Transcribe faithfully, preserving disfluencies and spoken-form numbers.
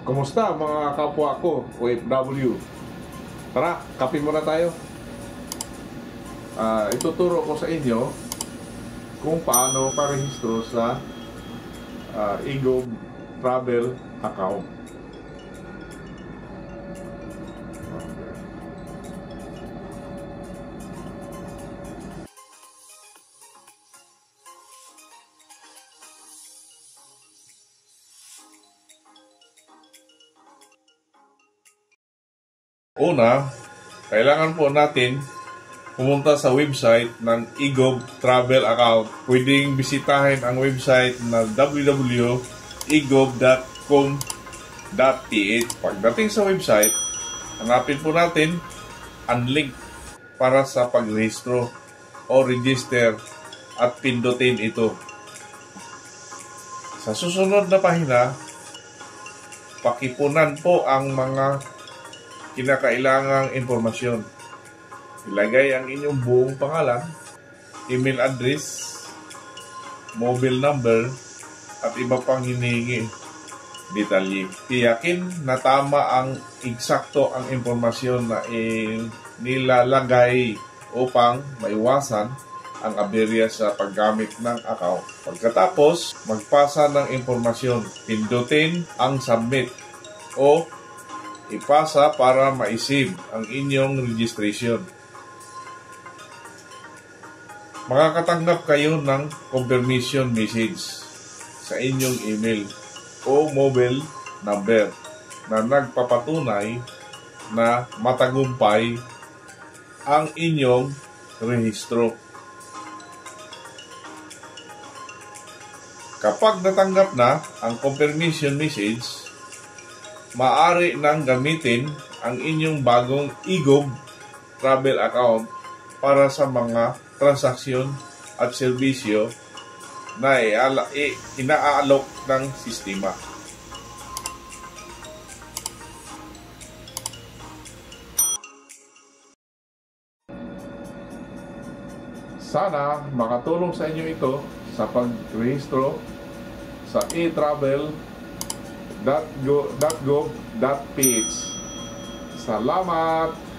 Kumusta mga kapwa ko, O F W? Tara, kape muna tayo. uh, Ituturo ko sa inyo kung paano parehistro sa uh, eGov Travel account. Una, kailangan po natin pumunta sa website ng eGov Travel account. Pwedeng bisitahin ang website na w w w dot egov dot com dot p h. Pagdating sa website, hanapin po natin ang link para sa pagrehistro o register at pindutin ito. Sa susunod na pahina, pakipunan po ang mga kinakailangang impormasyon. Ilagay ang inyong buong pangalan, email address, mobile number, at iba pang hinihingi detalye. Tiyakin na tama ang eksakto ang impormasyon na nilalagay upang maiwasan ang aberya sa paggamit ng account. Pagkatapos, magpasa ng impormasyon. Pindutin ang submit o ipasa para ma-save ang inyong registration. Makakatanggap kayo ng confirmation message sa inyong email o mobile number na nagpapatunay na matagumpay ang inyong rehistro. Kapag natanggap na ang confirmation message, maaari nang gamitin ang inyong bagong eGov Travel account para sa mga transaksyon at serbisyo na inaalok ng sistema. Sana makatulong sa inyo ito sa pagrehistro sa e travel dot gov dot p h. Salamat!